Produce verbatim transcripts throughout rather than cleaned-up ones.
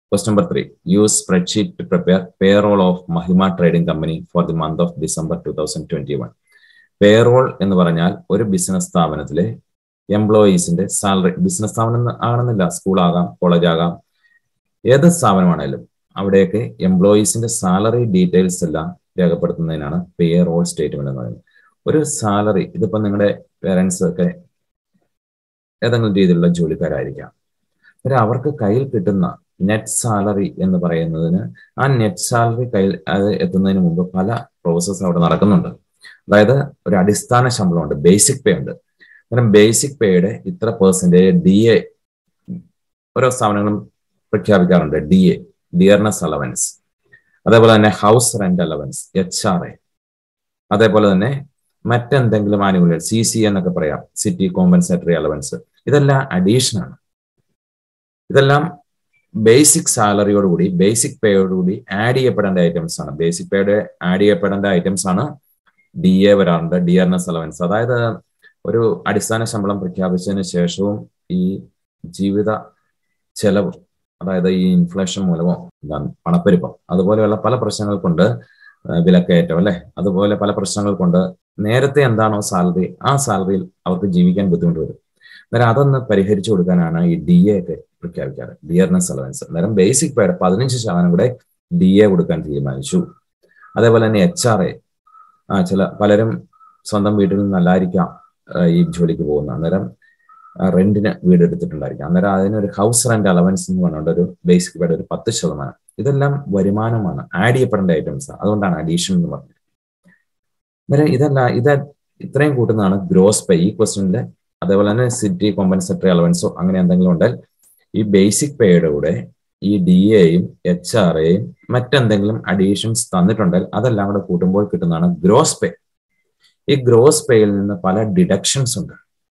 Question number three. Use spreadsheet to prepare payroll of Mahima Trading Company for the month of December twenty twenty-one. Payroll എന്ന് പറഞ്ഞാൽ ഒരു business സ്ഥാപനത്തിലെ എംപ്ലോയീസിന്റെ salary, business സ്ഥാപനം ആണെന്നില്ല, school ആകാം, college ആകാം, ഏത് സ്ഥാപനമാണെങ്കിലും അവിടെയൊക്കെ എംപ്ലോയീസിന്റെ സാലറി ഡീറ്റെയിൽസ് എല്ലാം രേഖപ്പെടുത്തുന്നതിനാണ് പേറോൾ സ്റ്റേറ്റ്മെന്റ് എന്ന് പറയുന്നത്. ഒരു സാലറി, ഇതിപ്പോ നിങ്ങളുടെ പേരൻസ് ഒക്കെ ഏതെങ്കിലും രീതിയിലുള്ള ജോലിക്കാരായിരിക്കാം, അവർക്ക് കയ്യിൽ കിട്ടുന്ന നെറ്റ് സാലറി എന്ന് പറയുന്നതിന് ആ നെറ്റ് സാലറി കയ്യിൽ അത് എത്തുന്നതിന് മുമ്പ് പല പ്രോസസ്സ് അവിടെ നടക്കുന്നുണ്ട്. അതായത് ഒരു അടിസ്ഥാന ശമ്പളമുണ്ട്, ബേസിക് പേ ഉണ്ട്. അന്നേരം ബേസിക് പേയുടെ ഇത്ര പെർസെൻറ്റേജ് ഡി എ ഓരോ സ്ഥാപനങ്ങളും പ്രഖ്യാപിക്കാറുണ്ട്. ഡി എ, ഡിയർനെസ് അലവൻസ്, അതേപോലെ തന്നെ house rent allowance, H R A, അതേപോലെ തന്നെ മറ്റെന്തെങ്കിലും ആനുകൂല്യം, സി സി എന്നൊക്കെ പറയാം, സിറ്റി കോമ്പൻസേറ്ററി അലവൻസ്, ഇതെല്ലാം അഡീഷണൽ ആണ്. ഇതെല്ലാം ബേസിക് സാലറിയോടുകൂടി, ബേസിക് പേയോടുകൂടി ആഡ് ചെയ്യപ്പെടേണ്ട ഐറ്റംസ് ആണ്. ബേസിക് പേയുടെ ആഡ് ചെയ്യപ്പെടേണ്ട ഐറ്റംസ് ആണ് ഡി എ വരാറുണ്ട്, ഡിയർനെസ് അലവൻസ്. അതായത് ഒരു അടിസ്ഥാന ശമ്പളം പ്രഖ്യാപിച്ചതിന് ശേഷവും ഈ ജീവിത ചെലവ്, അതായത് ഈ ഇൻഫ്ലേഷൻ മൂലമോ പണപ്പെരുപ്പം, അതുപോലെയുള്ള പല പ്രശ്നങ്ങൾ കൊണ്ട്, വിലക്കയറ്റം അല്ലെ, അതുപോലെ പല പ്രശ്നങ്ങൾ കൊണ്ട് നേരത്തെ എന്താണോ സാലറി, ആ സാലറിയിൽ അവർക്ക് ജീവിക്കാൻ ബുദ്ധിമുട്ട് വരും. അന്നേരം അതൊന്ന് പരിഹരിച്ചു കൊടുക്കാനാണ് ഈ ഡി എ ഒക്കെ പ്രഖ്യാപിക്കാറ്, ഡിയർനെസ് അലവൻസ്. അന്നേരം ബേസിക് പേയുടെ പതിനഞ്ച് ശതമാനം കൂടെ ഡി എ കൊടുക്കാൻ തീരുമാനിച്ചു. അതേപോലെ തന്നെ എച്ച് ആർ എ, ആ ചില പലരും സ്വന്തം വീട്ടിൽ നിന്നല്ലായിരിക്കാം ഈ ജോലിക്ക് പോകുന്നത്, അന്നേരം റെന്റിന് വീട് എടുത്തിട്ടുണ്ടായിരിക്കാം, അന്നേരം അതിനൊരു ഹൗസ് റെന്റ് അലവൻസ് എന്ന് പറഞ്ഞുകൊണ്ട് ഒരു ബേസിക് പേയുടെ ഒരു പത്ത് ശതമാനം. ഇതെല്ലാം വരുമാനമാണ്, ആഡ് ചെയ്യപ്പെടേണ്ട ഐറ്റംസ്, അതുകൊണ്ടാണ് അഡീഷൻ എന്ന് പറഞ്ഞത്. അന്നേരം ഇതല്ല, ഇത് ഇത്രയും കൂട്ടുന്നതാണ് ഗ്രോസ് പേ ഈ ക്വസ്റ്റ്യനിൽ. അതേപോലെ തന്നെ സിറ്റി കോമ്പൻസേറ്ററി അലവൻസോ അങ്ങനെ എന്തെങ്കിലും ഉണ്ടെങ്കിൽ ഈ ബേസിക് പേയുടെ കൂടെ ഈ ഡി എയും എച്ച് ആർ എയും മറ്റെന്തെങ്കിലും അഡീഷൻസ് തന്നിട്ടുണ്ടെങ്കിൽ അതെല്ലാം കൂടെ കൂട്ടുമ്പോൾ കിട്ടുന്നതാണ് ഗ്രോസ് പേ. ഈ ഗ്രോസ് പേയിൽ നിന്ന് പല ഡിഡക്ഷൻസ് ഉണ്ട്.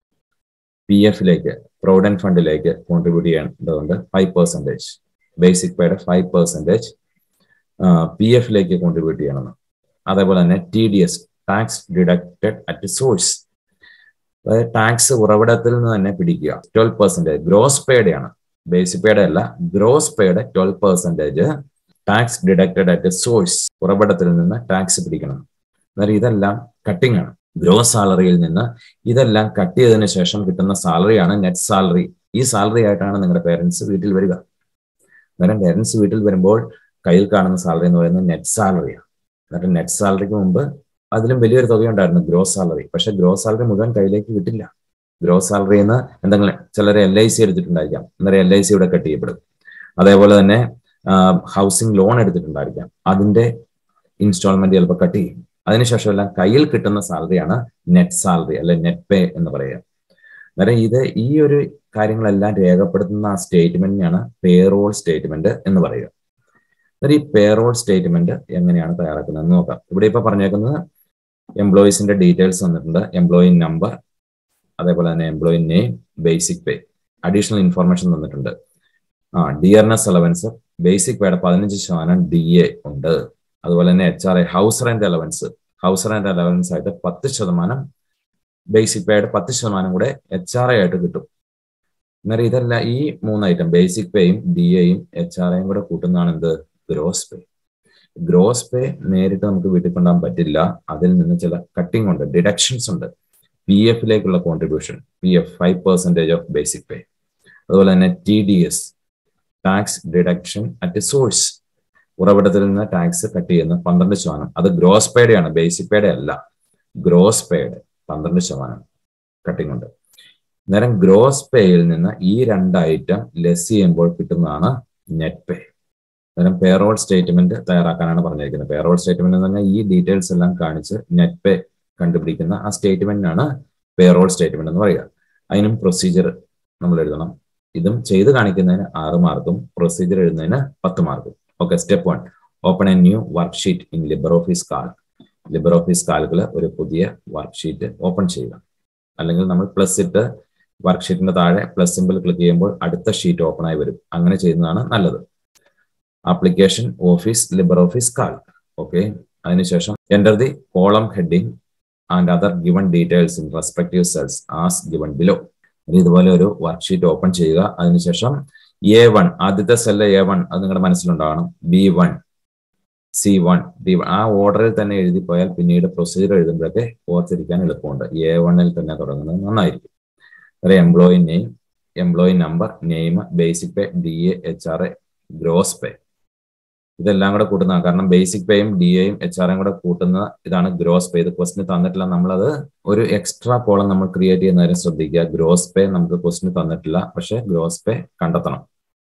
പി എഫിലേക്ക്, പ്രൊവിഡന്റ് ഫണ്ടിലേക്ക് കോൺട്രിബ്യൂട്ട് ചെയ്യേണ്ടതുണ്ട് ഫൈവ് പെർസെൻറ്റേജ്, ബേസിക് പേയുടെ ഫൈവ് പെർസെൻറ്റേജ് പി എഫിലേക്ക് കോൺട്രിബ്യൂട്ട് ചെയ്യണം. അതേപോലെ തന്നെ T D S, tax deducted at source, അതായത് ടാക്സ് ഉറവിടത്തിൽ നിന്ന് തന്നെ പിടിക്കുക. ട്വൽവ് പെർസെൻറ്റേജ് ഗ്രോസ് പേയുടെ ആണ്, ബേസിക് പേയുടെ അല്ല, ഗ്രോസ് പേയുടെ twelve percentage tax deducted at source, ഉറവിടത്തിൽ നിന്ന് ടാക്സ് പിടിക്കണം. അന്നേരം ഇതെല്ലാം കട്ടിംഗ് ആണ്. ഗ്രോസ് സാലറിയിൽ നിന്ന് ഇതെല്ലാം കട്ട് ചെയ്തതിനു ശേഷം കിട്ടുന്ന സാലറിയാണ് നെറ്റ് സാലറി. ഈ സാലറി ആയിട്ടാണ് നിങ്ങളുടെ പേരൻസ് വീട്ടിൽ വരിക. അന്നേരം പേരൻസ് വീട്ടിൽ വരുമ്പോൾ കയ്യിൽ കാണുന്ന സാലറി എന്ന് പറയുന്നത് നെറ്റ് സാലറിയാണ്. എന്നിട്ട് നെറ്റ് സാലറിക്ക് മുമ്പ് അതിലും വലിയൊരു തുകയുണ്ടായിരുന്നു ഗ്രോസ് സാലറി. പക്ഷെ ഗ്രോസ് സാലറി മുഴുവൻ കയ്യിലേക്ക് കിട്ടില്ല. ഗ്രോസ് സാലറിയിൽ നിന്ന് എന്തെങ്കിലും ചിലരെ എൽ ഐ സി എടുത്തിട്ടുണ്ടായിരിക്കാം, അന്നേരം എൽ ഐ സി ഇവിടെ കട്ട് ചെയ്യപ്പെടും. അതേപോലെ തന്നെ ഹൗസിംഗ് ലോൺ എടുത്തിട്ടുണ്ടായിരിക്കാം, അതിന്റെ ഇൻസ്റ്റാൾമെന്റ് ചിലപ്പോൾ കട്ട് ചെയ്യും. അതിനുശേഷം എല്ലാം കയ്യിൽ കിട്ടുന്ന സാലറിയാണ് നെറ്റ് സാലറി അല്ലെ നെറ്റ് പേ എന്ന് പറയുക. അന്നേരം ഇത് ഈ ഒരു കാര്യങ്ങളെല്ലാം രേഖപ്പെടുത്തുന്ന ആ സ്റ്റേറ്റ്മെന്റിനാണ് പേറോൾ സ്റ്റേറ്റ്മെന്റ് എന്ന് പറയുക. അന്നേരം ഈ പേറോൾ സ്റ്റേറ്റ്മെന്റ് എങ്ങനെയാണ് തയ്യാറാക്കുന്നതെന്ന് നോക്കാം. ഇവിടെ ഇപ്പൊ പറഞ്ഞേക്കുന്നത് എംപ്ലോയീസിന്റെ ഡീറ്റെയിൽസ് വന്നിട്ടുണ്ട്, എംപ്ലോയി നമ്പർ, അതേപോലെ തന്നെ employee name, basic pay, additional information തന്നിട്ടുണ്ട്. ആ ഡിയർനെസ് അലവൻസ്, ബേസിക് പേയുടെ പതിനഞ്ച് ശതമാനം ഡി എ ഉണ്ട്. അതുപോലെ തന്നെ H R A, house rent allowance, house rent allowance ആയിട്ട് പത്ത് ശതമാനം, ബേസിക് പേയുടെ പത്ത് ശതമാനം കൂടെ എച്ച് ആർ എ ആയിട്ട് കിട്ടും. അന്നേരം ഇതെല്ലാം ഈ മൂന്ന് ഐറ്റം ബേസിക് പേയും ഡി എയും എച്ച് ആർ എയും കൂടെ കൂട്ടുന്നതാണ് എന്ത്, ഗ്രോസ് പേ. ഗ്രോസ് പേ നേരിട്ട് നമുക്ക് വീട്ടിൽ കൊണ്ടുപോകാൻ പറ്റില്ല, അതിൽ നിന്ന് ചില കട്ടിംഗ് ഉണ്ട്, ഡിഡക്ഷൻസ് ഉണ്ട്. പി എഫിലേക്കുള്ള contribution, P F five percentage of basic pay. അതുപോലെ തന്നെ T D S, tax deduction at source, ഉറവിടത്തിൽ നിന്ന് ടാക്സ് കട്ട് ചെയ്യുന്ന പന്ത്രണ്ട് ശതമാനം. അത് ഗ്രോസ് പേയുടെ ആണ്, ബേസിക് പേയുടെ അല്ല. ഗ്രോസ് പേയുടെ പന്ത്രണ്ട് ശതമാനം കട്ടിംഗ് ഉണ്ട്. അന്നേരം ഗ്രോസ് പേയിൽ നിന്ന് ഈ രണ്ട് ഐറ്റം ലെസ് ചെയ്യുമ്പോൾ കിട്ടുന്നതാണ് നെറ്റ് പേ. അന്നേരം പേറോൾ സ്റ്റേറ്റ്മെന്റ് തയ്യാറാക്കാനാണ് പറഞ്ഞിരിക്കുന്നത്. പേറോൾ സ്റ്റേറ്റ്മെന്റ് എന്ന് പറഞ്ഞാൽ ഈ ഡീറ്റെയിൽസ് എല്ലാം കാണിച്ച് നെറ്റ് പേ കണ്ടുപിടിക്കുന്ന ആ സ്റ്റേറ്റ്മെന്റിനാണ് പേറോൾ സ്റ്റേറ്റ്മെന്റ് എന്ന് പറയുക. അതിനും പ്രൊസീജിയർ നമ്മൾ എഴുതണം. ഇതും ചെയ്ത് കാണിക്കുന്നതിന് ആറ് മാർക്കും പ്രൊസീജിയർ എഴുതുന്നതിന് പത്ത് മാർക്കും. Okay, step one, open a new work sheet in libre office calc. Libre office കാൽക്കിൽ ഒരു പുതിയ വർക്ക് ഷീറ്റ് ഓപ്പൺ ചെയ്യുക. അല്ലെങ്കിൽ നമ്മൾ പ്ലസ് ഇട്ട് വർക്ക് ഷീറ്റിന്റെ താഴെ പ്ലസ് സിമ്പിൾ ക്ലിക്ക് ചെയ്യുമ്പോൾ അടുത്ത ഷീറ്റ് ഓപ്പൺ ആയി വരും. അങ്ങനെ ചെയ്യുന്നതാണ് നല്ലത്. Application office libre office calc. Okay, അതിനുശേഷം enter the column heading and other given details in respective cells as given below. ഇതുപോലെ ഒരു വർക്ക് ഷീറ്റ് ഓപ്പൺ ചെയ്യുക. അതിനുശേഷം എ വൺ ആദ്യത്തെ സെല്ല് എ വൺ അത് നിങ്ങളുടെ മനസ്സിലുണ്ടാവണം. B one, C one, D one ആ ഓർഡറിൽ തന്നെ എഴുതി പോയാൽ പിന്നീട് പ്രൊസീജിയർ എഴുതുമ്പോഴൊക്കെ ഓർത്തിരിക്കാൻ എളുപ്പമുണ്ട്. എ വണ്ണിൽ തന്നെ തുടങ്ങുന്നത് നന്നായിരിക്കും. ഒരു employee name, employee number, name, basic pay, D A, H R A, gross pay ഇതെല്ലാം കൂടെ കൂട്ടുന്നതാണ്. കാരണം ബേസിക് പേയും ഡി എയും എച്ച് ആർ എയും കൂടെ കൂട്ടുന്ന ഇതാണ് ഗ്രോസ് പേ. ഇത് ക്വസ്റ്റിന് തന്നിട്ടില്ല. നമ്മളത് ഒരു എക്സ്ട്രാ കോളം നമ്മൾ ക്രിയേറ്റ് ചെയ്യുന്ന കാര്യം ശ്രദ്ധിക്കുക. ഗ്രോസ് പേ നമുക്ക് ക്വസ്റ്റിന് തന്നിട്ടില്ല, പക്ഷെ ഗ്രോസ് പേ കണ്ടെത്തണം.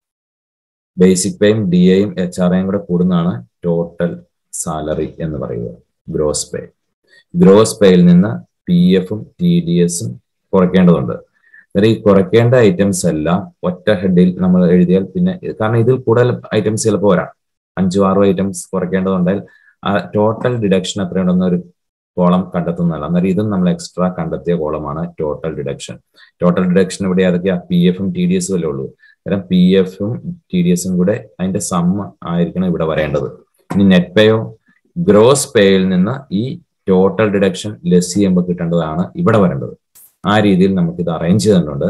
ബേസിക് പേയും ഡി എയും എച്ച് ആർ എയും കൂടെ കൂടുന്നതാണ് ടോട്ടൽ സാലറി എന്ന് പറയുക, ഗ്രോസ് പേ. ഗ്രോസ് പേയിൽ നിന്ന് പി എഫും ടി ഡി എസും കുറയ്ക്കേണ്ടതുണ്ട്. അതായത് ഈ കുറയ്ക്കേണ്ട ഐറ്റംസ് എല്ലാം ഒറ്റ ഹെഡിൽ നമ്മൾ എഴുതിയാൽ പിന്നെ, കാരണം ഇതിൽ കൂടുതൽ ഐറ്റംസ് ചിലപ്പോൾ വരാം, അഞ്ചോ ആറോ ഐറ്റംസ് കുറയ്ക്കേണ്ടതുണ്ടായാൽ ആ ടോട്ടൽ ഡിഡക്ഷൻ എത്രയുണ്ടെന്ന ഒരു കോളം കണ്ടെത്തുന്നതല്ല. അന്നേരം ഇതും നമ്മൾ എക്സ്ട്രാ കണ്ടെത്തിയ കോളമാണ് ടോട്ടൽ ഡിഡക്ഷൻ. ടോട്ടൽ ഡിഡക്ഷൻ ഇവിടെ ഏതൊക്കെയാ? പി എഫും ടി ഡി എസും അല്ലേ ഉള്ളൂ. അന്നേരം പി എഫും ടി ഡി എസും കൂടെ അതിന്റെ സം ആയിരിക്കണം ഇവിടെ വരേണ്ടത്. ഇനി നെറ്റ് പേയോ, ഗ്രോസ് പേയിൽ നിന്ന് ഈ ടോട്ടൽ ഡിഡക്ഷൻ ലെസ് ചെയ്യുമ്പോൾ കിട്ടേണ്ടതാണ് ഇവിടെ വരേണ്ടത്. ആ രീതിയിൽ നമുക്ക് ഇത് അറേഞ്ച് ചെയ്തിട്ടുണ്ട്.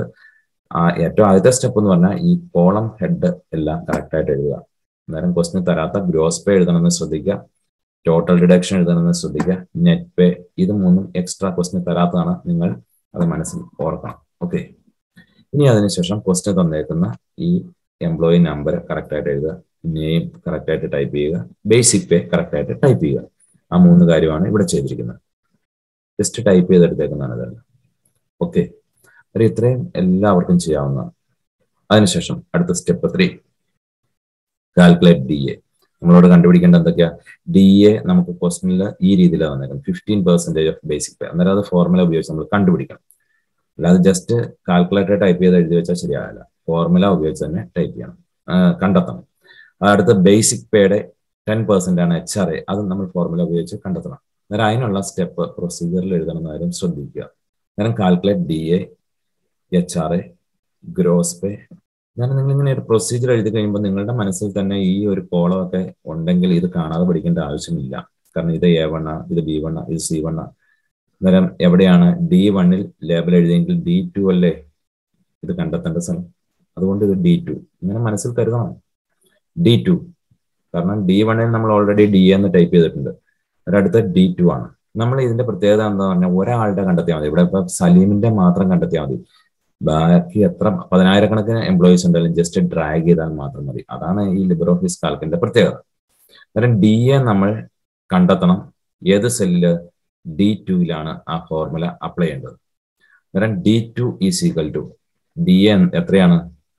ആ ഏറ്റവും ആദ്യത്തെ സ്റ്റെപ്പ് എന്ന് പറഞ്ഞാൽ ഈ കോളം ഹെഡ് എല്ലാം കറക്റ്റ് ആയിട്ട് എഴുതുക. അന്നേരം ക്വസ്റ്റിന് തരാത്ത ഗ്രോസ് പേ എഴുതണമെന്ന് ശ്രദ്ധിക്കുക, ടോട്ടൽ ഡിഡക്ഷൻ എഴുതണമെന്ന് ശ്രദ്ധിക്കുക, നെറ്റ് പേ ഇത് മൂന്നും എക്സ്ട്രാ ക്വസ്റ്റിന് തരാത്തതാണ്. നിങ്ങൾ അത് മനസ്സിൽ ഓർക്കണം. ഓക്കെ. ഇനി അതിനുശേഷം ക്വസ്റ്റിന് തന്നേക്കുന്ന ഈ എംപ്ലോയി നമ്പർ കറക്റ്റ് ആയിട്ട് എഴുതുക, നെയിം കറക്റ്റ് ആയിട്ട് ടൈപ്പ് ചെയ്യുക, ബേസിക് പേ കറക്റ്റ് ആയിട്ട് ടൈപ്പ് ചെയ്യുക. ആ മൂന്ന് കാര്യമാണ് ഇവിടെ ചെയ്തിരിക്കുന്നത്. ജസ്റ്റ് ടൈപ്പ് ചെയ്തെടുത്തേക്കുന്നതാണ് ഇതെല്ലാം. ഓക്കെ. അത് ഇത്രയും എല്ലാവർക്കും ചെയ്യാവുന്നതാണ്. അതിനുശേഷം അടുത്ത step three, calculate D A. നമ്മളോട് കണ്ടുപിടിക്കേണ്ട എന്തൊക്കെയാ? ഡി എ നമുക്ക് ക്വസ്റ്റനിൽ ഈ രീതിയിലാണ് വന്നേക്കുന്നത്, fifteen percentage of basic pay. അന്നേരം അത് ഫോർമുല ഉപയോഗിച്ച് നമ്മൾ കണ്ടുപിടിക്കണം. അല്ലാതെ ജസ്റ്റ് കാൽക്കുലേറ്റർ ടൈപ്പ് ചെയ്ത് എഴുതി വെച്ചാൽ ശരിയാവില്ല. ഫോർമുല ഉപയോഗിച്ച് തന്നെ ടൈപ്പ് ചെയ്യണം, കണ്ടെത്തണം. അടുത്ത ബേസിക് പേയുടെ ടെൻ പെർസെന്റ് ആണ് എച്ച് ആർ എ, അത് നമ്മൾ ഫോർമുല ഉപയോഗിച്ച് കണ്ടെത്തണം. അന്നേരം അതിനുള്ള സ്റ്റെപ്പ് പ്രൊസീജിയറിൽ എഴുതണം കാര്യം ശ്രദ്ധിക്കുക. അന്നേരം calculate D A, H R A, gross pay. ഞാൻ നിങ്ങളിങ്ങനെ ഒരു പ്രൊസീജിയർ എഴുതി കഴിയുമ്പോൾ നിങ്ങളുടെ മനസ്സിൽ തന്നെ ഈ ഒരു കോളം ഒക്കെ ഉണ്ടെങ്കിൽ ഇത് കാണാതെ പഠിക്കേണ്ട ആവശ്യമില്ല. കാരണം ഇത് എ വൺ ആ, ഇത് ബി വൺ ആ, ഇത് സി വൺ ആ. അന്നേരം എവിടെയാണ് ഡി വണ്ണിൽ ലേബൽ എഴുതിയെങ്കിൽ ഡി ടു അല്ലേ ഇത് കണ്ടെത്തേണ്ട സ്ഥലം. അതുകൊണ്ട് ഇത് ഡി ടു ഇങ്ങനെ മനസ്സിൽ കരുതണം. ഡി ടു കാരണം ഡി വണ്ണിൽ നമ്മൾ ഓൾറെഡി ഡി എന്ന് ടൈപ്പ് ചെയ്തിട്ടുണ്ട്. ഒരടുത്ത ഡി ടു ആണ്. നമ്മൾ ഇതിന്റെ പ്രത്യേകത എന്താ പറഞ്ഞാൽ ഒരാളുടെ കണ്ടെത്തിയാൽ മതി. ഇവിടെ ഇപ്പൊ സലീമിന്റെ മാത്രം കണ്ടെത്തിയാൽ മതി. ബാക്കി എത്ര പതിനായിരക്കണക്കിന് എംപ്ലോയീസ് ഉണ്ടെങ്കിലും ജസ്റ്റ് ഡ്രാഗ് ചെയ്താൽ മാത്രം മതി. അതാണ് ഈ ലിബർ ഓഫീസ് കാൽക്കിന്റെ പ്രത്യേകത. കാരണം ഡി എ നമ്മൾ കണ്ടെത്തണം. ഏത് സെല്ലില്? ഡി ടുയിലാണ് ആ ഫോർമുല അപ്ലൈ ചെയ്യേണ്ടത്. കാരണം D two is equal to D A എത്രയാണ്?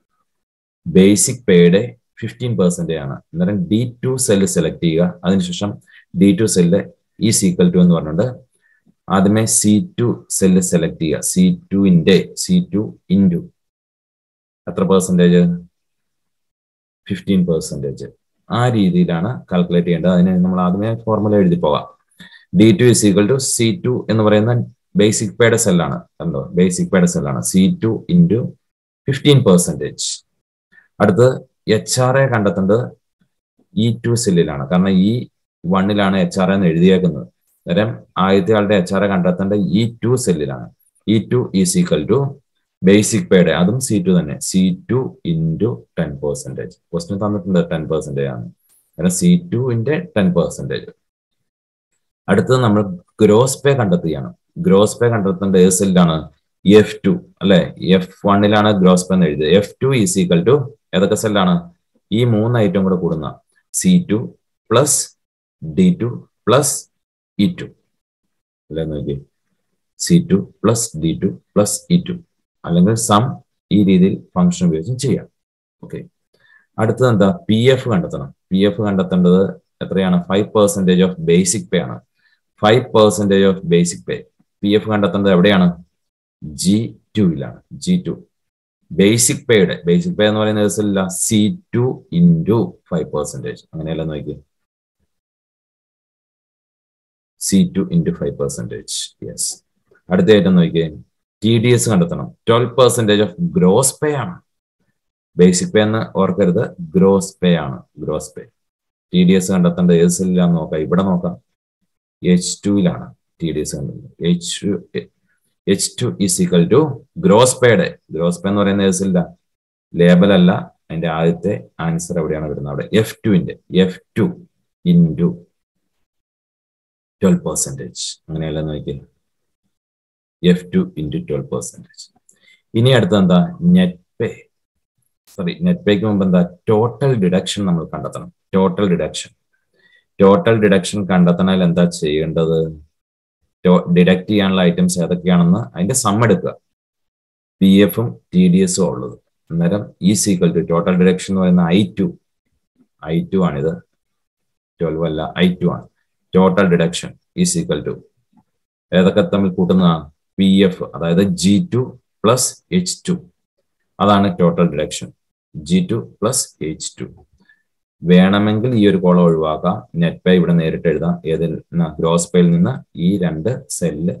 ബേസിക് പേയുടെ ഫിഫ്റ്റീൻ പെർസെന്റ് ആണ്. അന്നേരം ഡി ടു സെല്ല് സെലക്ട് ചെയ്യുക. അതിനുശേഷം D two cell is equal to എന്ന് പറഞ്ഞുകൊണ്ട് ആദ്യമേ സി ടു സെല്ല് സെലക്ട് ചെയ്യുക. സി ടുവിന്റെ സി ടു ഇൻറ്റു എത്ര പെർസെൻറ്റേജ്? Fifteen percentage. ആ രീതിയിലാണ് കാൽക്കുലേറ്റ് ചെയ്യേണ്ടത്. അതിന് നമ്മൾ ആദ്യമേ ഫോർമുല എഴുതി പോകാം. D two is equal to C two എന്ന് പറയുന്ന ബേസിക് പേയുടെ സെല്ലാണ്. കണ്ടോ? ബേസിക് പേയുടെ സെല്ലാണ്. C two into fifteen percentage. അടുത്ത് എച്ച് ആർ എ കണ്ടെത്തേണ്ടത് ഇ ടു സെല്ലിലാണ്. കാരണം ഈ വണ്ണിലാണ് എച്ച് ആർ എന്ന് എഴുതിയേക്കുന്നത്. അന്നേരം ആദ്യത്തെ ആളുടെ എച്ച് ആർ എ കണ്ടെത്തേണ്ടത് ഇ ടു സെല്ലിലാണ്. E two is equal to basic പേയുടെ അതും സി ടു തന്നെ, C two into ten percentage. Question തന്നിട്ടുണ്ട് ടെൻ പെർസെൻറ്റേജ് ആണ്. അന്നേരം സി ടുവിന്റെ ടെൻ പെർസെൻറ്റേജ്. അടുത്തത് നമ്മൾ ഗ്രോസ് പേ കണ്ടെത്തുകയാണ്. ഗ്രോസ് പേ കണ്ടെത്തേണ്ട ഏത് സെല്ലാണ്? എഫ് ടു അല്ലെ? എഫ് വണ്ണിലാണ് ഗ്രോസ് പേ എന്ന് എഴുതിയത്. F two is equal to ഏതൊക്കെ സെല്ലാണ്? ഈ മൂന്ന് ഐറ്റം കൂടെ കൂടുന്ന C two plus D two plus E two അല്ലെ നോക്കി. C two plus D two plus E two അല്ലെങ്കിൽ സം ഈ രീതിയിൽ ഫംഗ്ഷൻ ഉപയോഗിച്ചും ചെയ്യാം. ഓക്കെ. അടുത്തത് എന്താ? പി എഫ് കണ്ടെത്തണം. പി എഫ് കണ്ടെത്തേണ്ടത് എത്രയാണ്? Five percentage of basic pay ആണ്. Five percentage of basic pay. P F കണ്ടെത്തേണ്ടത് എവിടെയാണ്? ജി ടുയിലാണ്. ജി ടു ബേസിക് പേയുടെ ബേസിക് പേ എന്ന് പറയുന്ന ദിവസമില്ല. C two into five percentage അങ്ങനെയല്ല നോക്കി. C two into five percentage. Yes. അടുത്ത ഐറ്റം നോക്കിയേ. ടി ഡി എസ് കണ്ടെത്തണം. Twelve percentage of gross pay ആണ്. ബേസിക് പേ എന്ന് ഓർക്കരുത്, ഗ്രോസ് പേ ആണ്. Gross pay. T D S കണ്ടെത്തേണ്ട ഏത് സെല്ലിലാന്ന് നോക്കാം. ഇവിടെ നോക്കാം. എച്ച് ടുയിലാണ് ടി ഡി എസ് കണ്ടെത്തുന്നത്. H H to is equal to gross പേയുടെ ഗ്രോസ് പേ എന്ന് പറയുന്ന ഏത് സെല്ലില്ല? ലേബൽ അല്ല, അതിന്റെ ആദ്യത്തെ ആൻസർ എവിടെയാണ് വരുന്നത്? അവിടെ എഫ് ടുവിന്റെ F two into twelve percentage. അങ്ങനെയല്ല നോക്കിയാൽ F two into twelve percentage. ഇനി അടുത്ത എന്താ? Net pay. സോറി, നെറ്റ് പേക്ക് മുമ്പ് എന്താ? ടോട്ടൽ ഡിഡക്ഷൻ നമ്മൾ കണ്ടെത്തണം. ടോട്ടൽ ഡിഡക്ഷൻ ടോട്ടൽ ഡിഡക്ഷൻ കണ്ടെത്തണാൽ എന്താ ചെയ്യേണ്ടത്? ഡിഡക്ട് ചെയ്യാനുള്ള ഐറ്റംസ് ഏതൊക്കെയാണെന്ന് അതിന്റെ സം എടുക്കുക. പി എഫും ടി ഡി എസും ഉള്ളത്. അന്നേരം ഈ സീക്വൽ ടു ടോട്ടൽ ഡിഡക്ഷൻ എന്ന് പറയുന്ന ഐ ടു ഐ ടു ആണിത്, ട്വൽവ് അല്ല, ഐ ടു ആണ്. Total deduction is equal to ഏതൊക്കെ തമ്മിൽ കൂട്ടുന്ന? പി എഫ്, അതായത് G two plus H two, അതാണ് total deduction. G two plus H two. വേണമെങ്കിൽ ഈ ഒരു കോളം ഒഴിവാക്കാം. നെറ്റ് പേ ഇവിടെ നേരിട്ട് എഴുതാം. ഏതിൽ? ഗ്രോസ് പേയിൽ നിന്ന് ഈ രണ്ട് cell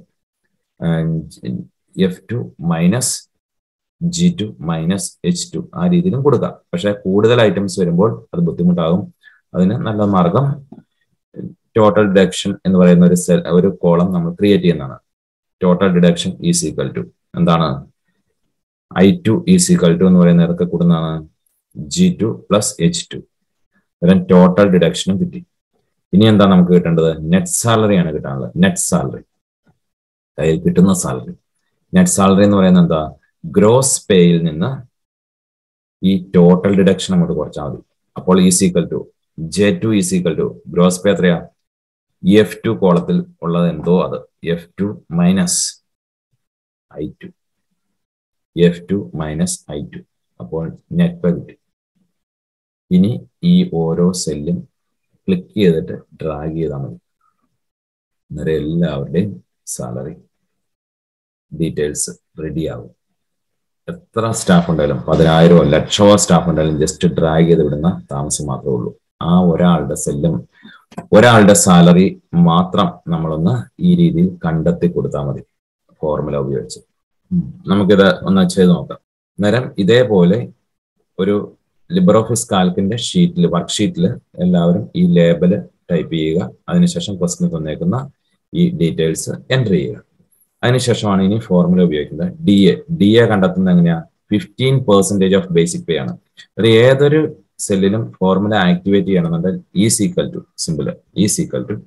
F two minus G two minus H two ആ രീതിയിലും കൊടുക്കാം. പക്ഷെ കൂടുതൽ ഐറ്റംസ് വരുമ്പോൾ അത് ബുദ്ധിമുട്ടാകും. അതിന് നല്ല മാർഗം ടോട്ടൽ ഡിഡക്ഷൻ എന്ന് പറയുന്ന ഒരു സെൽ ഒരു കോളം നമ്മൾ ക്രിയേറ്റ് ചെയ്യുന്നതാണ്. Total deduction is equal to എന്താണ്? I two is equal to എന്ന് പറയുന്ന ഏതൊക്കെ കൂടുന്നതാണ്? G two plus H two. അന്നേരം ടോട്ടൽ ഡിഡക്ഷനും കിട്ടി. ഇനി എന്താ നമുക്ക് കിട്ടേണ്ടത്? നെറ്റ് സാലറി ആണ് കിട്ടാനുള്ളത്. നെറ്റ് സാലറി, കയ്യിൽ കിട്ടുന്ന സാലറി. നെറ്റ് സാലറി എന്ന് പറയുന്നത് എന്താ? ഗ്രോസ് പേയിൽ നിന്ന് ഈ ടോട്ടൽ ഡിഡക്ഷൻ അങ്ങോട്ട് കുറച്ചാൽ മതി. അപ്പോൾ is equal to J two is equal to gross pay എത്രയാ? എഫ് ടു കോളത്തിൽ ഉള്ളത് എന്തോ അത് F two minus I two F two minus I two. അപ്പോൾ നെറ്റ് പേ കിട്ടി. ഇനി ഈ ഓരോ സെല്ലും ക്ലിക്ക് ചെയ്തിട്ട് ഡ്രാഗ് ചെയ്താൽ മതി. അന്നേരം എല്ലാവരുടെയും സാലറി ഡീറ്റെയിൽസ് റെഡിയാകും. എത്ര സ്റ്റാഫ് ഉണ്ടായാലും, പതിനായിരമോ ലക്ഷമോ സ്റ്റാഫ് ഉണ്ടായാലും ജസ്റ്റ് ഡ്രാഗ് ചെയ്ത് വിടുന്ന താമസം മാത്രമേ ഉള്ളൂ. ആ ഒരാളുടെ സെല്ലും ഒരാളുടെ സാലറി മാത്രം നമ്മളൊന്ന് ഈ രീതിയിൽ കണ്ടെത്തി കൊടുത്താൽ മതി ഫോർമുല ഉപയോഗിച്ച്. നമുക്കിത് ഒന്ന് ചെയ്ത് നോക്കാം. അന്നേരം ഇതേപോലെ ഒരു ലിബർ ഓഫീസ് കാൽക്കിന്റെ ഷീറ്റിൽ വർക്ക് ഷീറ്റിൽ എല്ലാവരും ഈ ലേബല് ടൈപ്പ് ചെയ്യുക. അതിനുശേഷം ക്വസ്റ്റ്യൻ തന്നേക്കുന്ന ഈ ഡീറ്റെയിൽസ് എൻ്റർ ചെയ്യുക. അതിനുശേഷമാണ് ഇനി ഫോർമുല ഉപയോഗിക്കുന്നത്. ഡി എ ഡി എ കണ്ടെത്തുന്നത് എങ്ങനെയാ? Fifteen percentage of basic pay ആണ്. അത് ഏതൊരു സെല്ലിലും ഫോർമുല ആക്ടിവേറ്റ് ചെയ്യണമെന്നുണ്ടെങ്കിൽ is equal to simple is equal to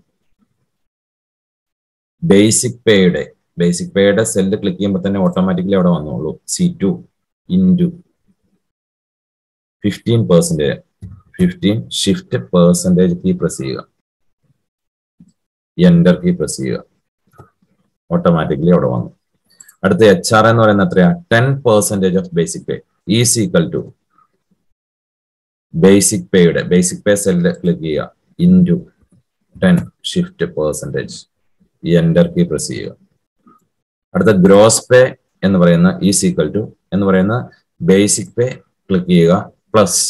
basic പേയുടെ ബേസിക് പേയുടെ സെല്ല് ക്ലിക്ക് ചെയ്യുമ്പോൾ തന്നെ ഓട്ടോമാറ്റിക്കലി അവിടെ വന്നോളൂ. C two into fifteen percentage fifteen shift percentage key press ചെയ്യുക, എൻ്റർ കീ പ്രസ് ചെയ്യുക. ഓട്ടോമാറ്റിക്കലി അവിടെ വന്നു. അടുത്ത എച്ച് ആർ എന്ന് പറയുന്നത് എത്രയാ? Ten percentage of basic pay is equal to basic പേയുടെ ബേസിക് പേ സെല്ല് ക്ലിക്ക് ചെയ്യുക, into ten shift percentage, enter key press ചെയ്യുക. അടുത്ത ഗ്രോസ് പേ എന്ന് പറയുന്ന ഈസ് ഈക്വൽ ടു എന്ന് പറയുന്ന ബേസിക് പേ ക്ലിക്ക് ചെയ്യുക, പ്ലസ്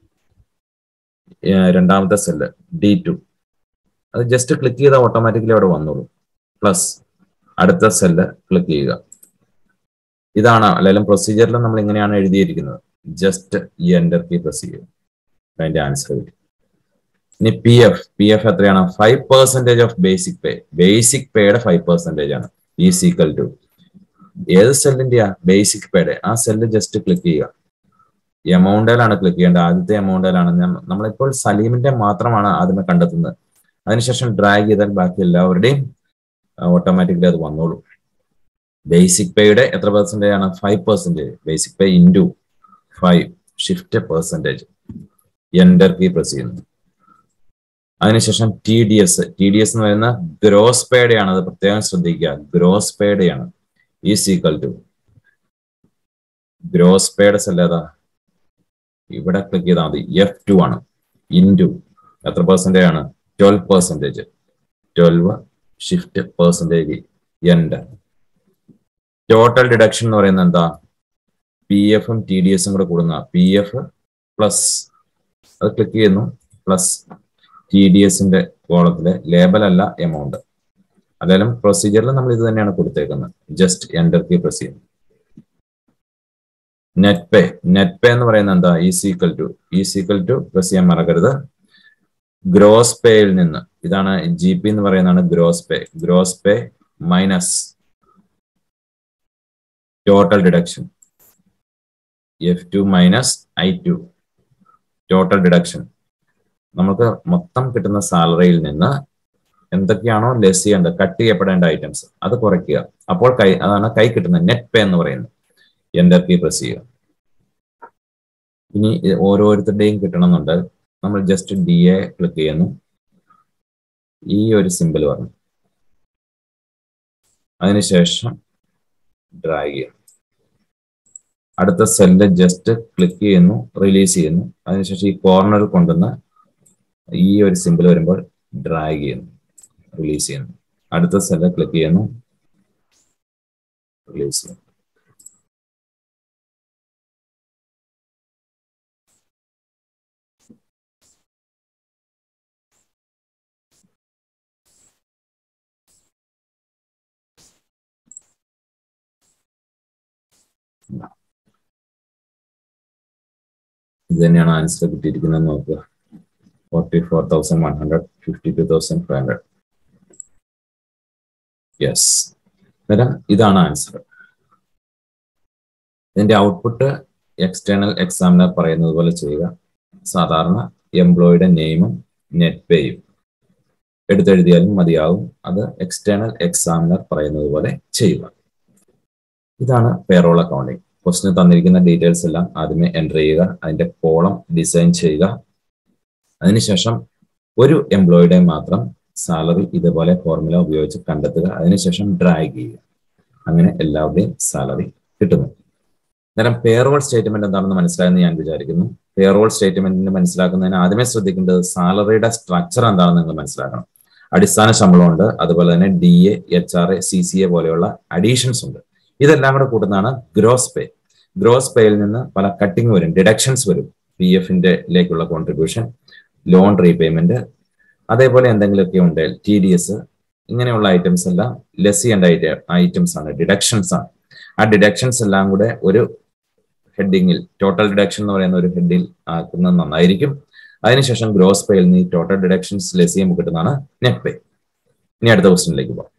രണ്ടാമത്തെ സെല്ല് ഡി ടു, അത് ജസ്റ്റ് ക്ലിക്ക് ചെയ്താൽ ഓട്ടോമാറ്റിക്കലി അവിടെ വന്നോളൂ, പ്ലസ് അടുത്ത സെല്ല് ക്ലിക്ക് ചെയ്യുക. ഇതാണ് അല്ലെങ്കിൽ പ്രൊസീജിയറിൽ നമ്മൾ ഇങ്ങനെയാണ് എഴുതിയിരിക്കുന്നത്. ജസ്റ്റ് ഈ എൻ്റർ കീ പ്രസ് ചെയ്യുക, അതിന്റെ ആൻസർ കിട്ടി. ഇനി പി എഫ് പി എഫ് എത്രയാണ്? Five percentage of basic pay basic പേയുടെ ഫൈവ് പെർസെൻറ്റേജ് ആണ്. ഈസ് ഈക്വൽ ടു ഏത് സെല്ലിന്റെയാ? ബേസിക് പേയുടെ ആ സെല്ല് ജസ്റ്റ് ക്ലിക്ക് ചെയ്യുക. എമൗണ്ടിലാണ് ക്ലിക്ക് ചെയ്യേണ്ടത്. ആദ്യത്തെ എമൗണ്ടിലാണ്. നമ്മളിപ്പോൾ സലീമിന്റെ മാത്രമാണ് ആദ്യമേ കണ്ടെത്തുന്നത്. അതിനുശേഷം ഡ്രാഗ് ചെയ്താൽ ബാക്കി എല്ലാവരുടെയും ഓട്ടോമാറ്റിക്കലി അത് വന്നോളൂ. ബേസിക് പേയുടെ എത്ര പെർസെൻറ്റേജ് ആണ്? Five percentage. Basic pay into five shift percentage, enter key press ചെയ്യുന്നു. അതിനുശേഷം T D S T D S എന്ന് പറയുന്ന ഗ്രോസ് പേയുടെ ആണ്. അത് പ്രത്യേകം ശ്രദ്ധിക്കുക, ഗ്രോസ് പേയുടെ ആണ്. ഈസ് ഈക്വൽ ടു ഗ്രോസ് പേയുടെ സെല്ല് ഏതാ? ഇവിടെ ക്ലിക്ക് ചെയ്താൽ മതി, എഫ് ടു ആണ്, ഇൻറ്റു എത്ര പെർസെൻറ്റേജ് ആണ്? Twelve percentage, twelve shift percentage, enter. Total deduction എന്ന് പറയുന്നത് എന്താ? പി എഫും ടി ഡി എസും കൂടെ കൂടുന്ന പി എഫ് പ്ലസ് അത് ക്ലിക്ക് ചെയ്യുന്നു, പ്ലസ് ടി ഡി എസിന്റെ കോളത്തിലെ ലേബൽ അല്ല എമൗണ്ട്. അതായാലും പ്രൊസീജിയറിൽ നമ്മൾ ഇത് തന്നെയാണ് കൊടുത്തേക്കുന്നത്. ജസ്റ്റ് എൻ്റർ കീ പ്രസ് ചെയ്യുന്നു. നെറ്റ് പേ നെറ്റ് പേ എന്ന് പറയുന്നത് എന്താ? Is equal to is equal to press ചെയ്യാൻ മറക്കരുത്. ഗ്രോസ് പേയിൽ നിന്ന് ഇതാണ് ജി പി എന്ന് പറയുന്നതാണ് gross pay. Gross pay minus total deduction F two minus I two total deduction. നമുക്ക് മൊത്തം കിട്ടുന്ന സാലറിയിൽ നിന്ന് എന്തൊക്കെയാണോ ലെസ് ചെയ്യേണ്ടത്, കട്ട് ചെയ്യപ്പെടേണ്ട ഐറ്റംസ് അത് കുറയ്ക്കുക. അപ്പോൾ കൈ അതാണ് കൈ കിട്ടുന്ന നെറ്റ് പേ എന്ന് പറയുന്നത്. എന്റർ കീ പ്രസ് ചെയ്യുക. ഇനി ഓരോരുത്തരുടെയും കിട്ടണമെന്നുണ്ട്. നമ്മൾ ജസ്റ്റ് ഡി എ ക്ലിക്ക് ചെയ്യുന്നു. ഈ ഒരു സിമ്പിൾ പറഞ്ഞു. അതിനുശേഷം ഡ്രാഗ് ചെയ്യുന്നു. അടുത്ത സെല്ല് ജസ്റ്റ് ക്ലിക്ക് ചെയ്യുന്നു, റിലീസ് ചെയ്യുന്നു. അതിനുശേഷം ഈ കോർണറിൽ കൊണ്ടുവന്ന് ഈ ഒരു സിമ്പിൾ വരുമ്പോൾ ഡ്രാഗ് ചെയ്യുന്നു, റിലീസ് ചെയ്യുന്നു. അടുത്ത സെല്ല് ക്ലിക്ക് ചെയ്യുന്നു, റിലീസ് ചെയ്യുന്നു. ഇത് തന്നെയാണ് ആൻസർ കിട്ടിയിരിക്കുന്നത്. നോക്കുക, forty four thousand one hundred fifty two thousand five hundred. Yes, അന്നേരം ഇതാണ് ആൻസർ. ഇതിന്റെ ഔട്ട്പുട്ട് എക്സ്റ്റേണൽ എക്സാമിനർ പറയുന്നത് പോലെ ചെയ്യുക. സാധാരണ എംപ്ലോയിയുടെ നെയിമും നെറ്റ് പേയും എടുത്തെഴുതിയാലും മതിയാവും. അത് എക്സ്റ്റേണൽ എക്സാമിനർ പറയുന്നത് പോലെ ചെയ്യുക. ഇതാണ് പേറോൾ അക്കൗണ്ടിങ്. ക്വസ്റ്റിന് തന്നിരിക്കുന്ന ഡീറ്റെയിൽസ് എല്ലാം ആദ്യമേ എൻ്റർ ചെയ്യുക. അതിന്റെ കോളം ഡിസൈൻ ചെയ്യുക. അതിനുശേഷം ഒരു എംപ്ലോയിയുടെ മാത്രം സാലറി ഇതുപോലെ ഫോർമുല ഉപയോഗിച്ച് കണ്ടെത്തുക. അതിനുശേഷം ഡ്രാഗ് ചെയ്യുക. അങ്ങനെ എല്ലാവരുടെയും സാലറി കിട്ടുന്നു. അന്നേരം പേറോൾ സ്റ്റേറ്റ്മെന്റ് എന്താണെന്ന് മനസ്സിലായെന്ന് ഞാൻ വിചാരിക്കുന്നു. പേറോൾ സ്റ്റേറ്റ്മെന്റിന് മനസ്സിലാക്കുന്നതിന് ആദ്യമേ ശ്രദ്ധിക്കേണ്ടത് സാലറിയുടെ സ്ട്രക്ചർ എന്താണെന്ന് നിങ്ങൾ മനസ്സിലാക്കണം. അടിസ്ഥാന ശമ്പളമുണ്ട്, അതുപോലെ തന്നെ D A, H R A, C C A പോലെയുള്ള അഡീഷൻസ് ഉണ്ട്. ഇതെല്ലാം കൂടെ കൂട്ടുന്നതാണ് ഗ്രോസ് പേ. ഗ്രോസ് പേയിൽ നിന്ന് പല കട്ടിങ് വരും, ഡിഡക്ഷൻസ് വരും. പി എഫിന്റെ ലേക്കുള്ള കോൺട്രിബ്യൂഷൻ, ലോൺ റീപേയ്മെന്റ്, അതേപോലെ എന്തെങ്കിലുമൊക്കെ ഉണ്ട്, ടി ഡി എസ്, ഇങ്ങനെയുള്ള ഐറ്റംസ് എല്ലാം ലെസ് ചെയ്യേണ്ട ഐറ്റംസ് ആണ്, ഡിഡക്ഷൻസ് ആണ്. ആ ഡിഡക്ഷൻസ് എല്ലാം കൂടെ ഒരു ഹെഡിങ്ങിൽ, ടോട്ടൽ ഡിഡക്ഷൻ എന്ന് പറയുന്ന ഒരു ഹെഡിൽ ആക്കുന്നത് നന്നായിരിക്കും. അതിനുശേഷം ഗ്രോസ് പേയിൽ നിന്ന് ഈ ടോട്ടൽ ഡിഡക്ഷൻസ് ലെസ് ചെയ്യുമ്പോൾ കിട്ടുന്നതാണ് നെറ്റ് പേ. ഇനി അടുത്ത ക്വസ്റ്റ്യനിലേക്ക് പോകാം.